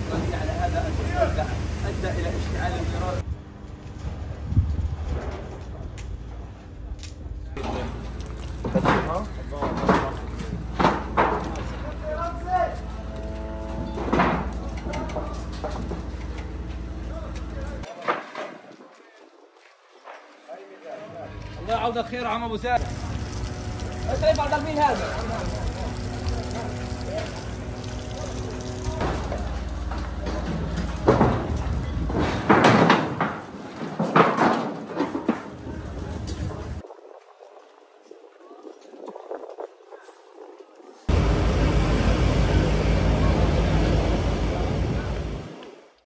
يؤدي على هذا التصوير أدى إلى اشتعال النيران. الله يعوضك خير عم ابو سالم. ايش بعد مين هذا؟